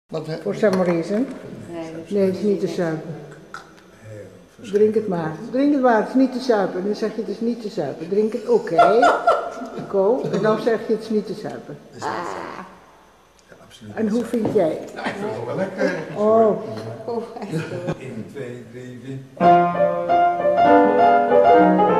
Voor some reason. Nee, het is niet te zuipen. Drink het maar. Drink het maar, het is niet te zuipen. En dan zeg je het is niet te zuipen. Drink het, oké. Go. En dan zeg je het is niet te zuipen. Ja, absoluut. En hoe vind jij? Nou, ik vind het wel lekker. Oh. 1, 2, 3, 4.